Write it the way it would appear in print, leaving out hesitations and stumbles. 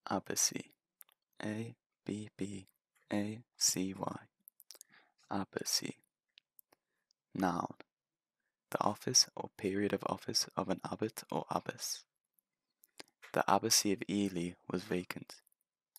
Abbacy. A-B-B-A-C-Y. Abbacy. Noun. The office or period of office of an abbot or abbess. The abbacy of Ely was vacant.